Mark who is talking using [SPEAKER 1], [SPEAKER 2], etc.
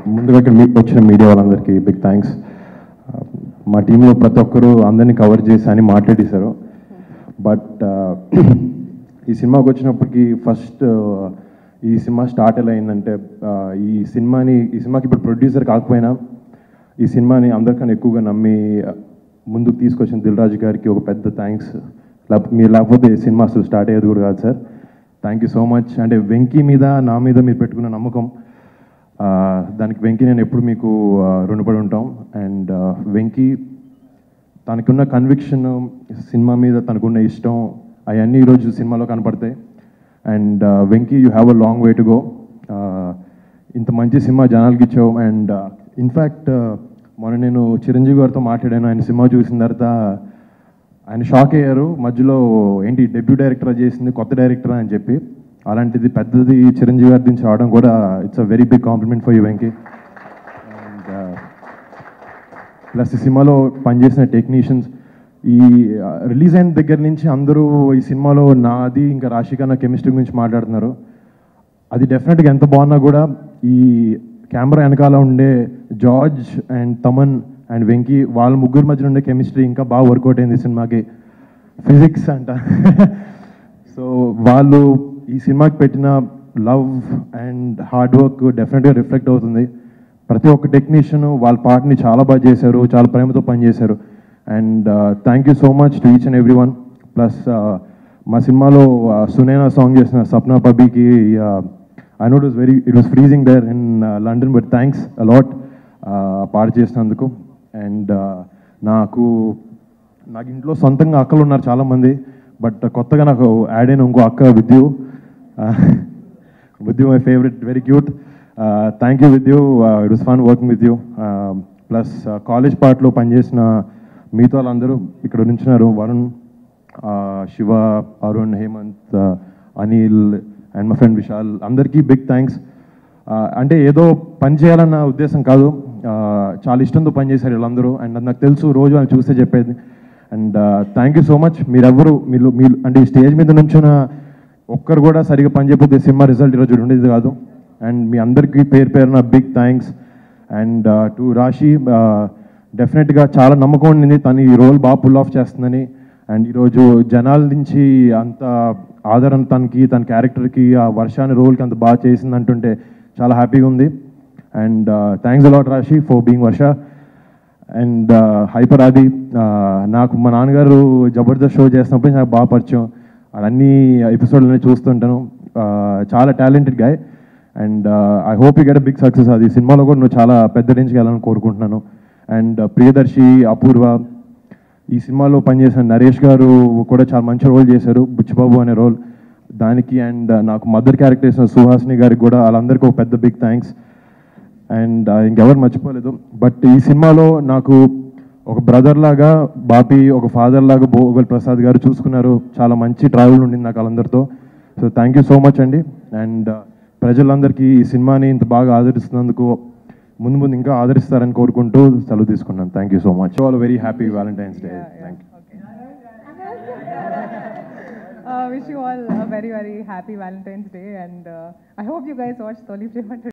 [SPEAKER 1] ముందుగా ఇక్కడ మీకు వచ్చిన మీడియా వాళ్ళందరికీ బిగ్ థ్యాంక్స్. మా టీంలో ప్రతి ఒక్కరూ అందరినీ కవర్ చేసి అని మాట్లాడేశారు. బట్ ఈ సినిమాకి వచ్చినప్పటికీ ఫస్ట్ ఈ సినిమా స్టార్ట్ ఎలా అయిందంటే, ఈ సినిమాకి ఇప్పుడు ప్రొడ్యూసర్ కాకపోయినా ఈ సినిమాని అందరికన్నా ఎక్కువగా నమ్మి ముందుకు తీసుకొచ్చిన దిల్ రాజు గారికి ఒక పెద్ద థ్యాంక్స్. మీరు లేకపోతే ఈ సినిమా అసలు స్టార్ట్ అయ్యేది కూడా కాదు sir. Thank you so much. అంటే వెంకీ మీద నా మీద మీరు పెట్టుకున్న నమ్మకం, దానికి వెంకీ నేను ఎప్పుడు మీకు రుణపడి ఉంటాం. అండ్ వెంకీ తనకున్న కన్విక్షన్, సినిమా మీద తనకున్న ఇష్టం, అవన్నీ ఈరోజు సినిమాలో కనపడతాయి. And Venky, you have a long way to go. ఇంత మంచి సినిమా జనాలకి ఇచ్చావు. అండ్ ఇన్ఫ్యాక్ట్ మొన్న నేను చిరంజీవి గారితో మాట్లాడాను. ఆయన సినిమా చూసిన తర్వాత ఆయన షాక్ అయ్యారు. మధ్యలో ఏంటి డెబ్యూ డైరెక్టర్ చేసింది, కొత్త డైరెక్టర్ అని చెప్పి. అలాంటిది పెద్దది చిరంజీవి గారి నుంచి రావడం కూడా it's a very big compliment for you Venky. And plus ఈ సినిమాలో పనిచేసిన టెక్నీషియన్స్, ఈ రిలీజ్ అయిన దగ్గర నుంచి అందరూ ఈ సినిమాలో నాది ఇంకా రాశికన్నా కెమిస్ట్రీ గురించి మాట్లాడుతున్నారు. అది డెఫినెట్గా ఎంత బాగున్నా కూడా ఈ కెమెరా వెనకాల ఉండే George and Thaman and Venky, వాళ్ళ ముగ్గురు మధ్యలో ఉండే కెమిస్ట్రీ ఇంకా బాగా వర్కౌట్ అయింది ఈ సినిమాకి. ఫిజిక్స్ అంట. సో వాళ్ళు ఈ సినిమాకి పెట్టిన లవ్ అండ్ హార్డ్ వర్క్ డెఫినెట్గా రిఫ్లెక్ట్ అవుతుంది. ప్రతి ఒక్క టెక్నీషియన్ వాళ్ళ పార్ట్ని చాలా బాగా చేశారు, చాలా ప్రేమతో పనిచేశారు. And thank you so much to each and every one. Plus మా సినిమాలో సునైనా సాంగ్ చేసిన సప్నా పబీకి, I know it was freezing there in London, but thanks a lot పాట చేసినందుకు. అండ్ నాకు ఇంట్లో సొంతంగా అక్కలు ఉన్నారు చాలామంది, బట్ కొత్తగా నాకు యాడ్ అయిన ఇంకో అక్క Vidyu. Vidyu my favourite, very cute. Thank you Vidyu, it was fun working with you. Plus college పార్ట్లో పనిచేసిన మిగతా వాళ్ళందరూ ఇక్కడ నుంచున్నారు. వరుణ్, శివ, అరుణ్, హేమంత్, అనిల్ అండ్ మా ఫ్రెండ్ విశాల్, అందరికీ బిగ్ థ్యాంక్స్. అంటే ఏదో పని చేయాలన్న ఉద్దేశం కాదు, చాలా ఇష్టంతో పనిచేశారు వీళ్ళందరూ. అండ్ నాకు తెలుసు, రోజు వాళ్ళు చూస్తే చెప్పేది. And thank you so much. మీరు అంటే ఈ స్టేజ్ మీద నుంచిన ఒక్కరు కూడా సరిగా పని చేయకపోతే సినిమా రిజల్ట్ ఈరోజు ఉండేది కాదు. అండ్ మీ అందరికీ పేరు పేరున బిగ్ థ్యాంక్స్. అండ్ టు రాశి, డెఫినెట్గా చాలా నమ్మకం ఉండింది తను ఈ రోల్ బాగా పుల్ ఆఫ్ చేస్తుందని. అండ్ ఈరోజు జనాల నుంచి అంత ఆదరణ తన క్యారెక్టర్కి, ఆ వర్షాన్ని రోల్కి అంత బాగా చేసింది అంటుంటే చాలా హ్యాపీగా ఉంది. And thanks a lot Raashi for being Varsha. And hyper Aadi, నాకు మా నాన్నగారు జబర్దస్త్ షో చేసినప్పుడు నాకు బాగా పరిచయం. అన్ని ఎపిసోడ్లన్నీ చూస్తుంటాను. చాలా talented guy. And I hope you get a big success. అది సినిమాలో కూడా నువ్వు చాలా పెద్ద రేంజ్కి వెళ్ళాలని కోరుకుంటున్నాను. అండ్ ప్రియదర్శి, అపూర్వ, ఈ సినిమాలో పనిచేసిన నరేష్ గారు కూడా చాలా మంచి రోల్ చేశారు, బుచ్చిబాబు అనే రోల్ దానికి. అండ్ నాకు మదర్ క్యారెక్టర్ చేసిన సుహాసిని గారికి కూడా, వాళ్ళందరికీ ఒక పెద్ద బిగ్ థ్యాంక్స్. అండ్ ఇంకెవరు మర్చిపోలేదు. బట్ ఈ సినిమాలో నాకు ఒక బ్రదర్ లాగా బాపి, ఒక ఫాదర్ లాగా భోగల్ ప్రసాద్ గారు చూసుకున్నారు. చాలా మంచి ట్రావెల్ ఉండింది నాకు వాళ్ళందరితో. So thank you so much అండి. అండ్ ప్రజలందరికీ ఈ సినిమాని ఇంత బాగా ఆదరిస్తున్నందుకు ముందు ముందు ఇంకా ఆదరిస్తారని కోరుకుంటూ సెలవు తీసుకున్నాను. Thank you so much. All very happy Valentine's Day. Thank you.
[SPEAKER 2] Wish you all a very, very happy Valentine's Day, and I hope you guys watch Toli Prema today.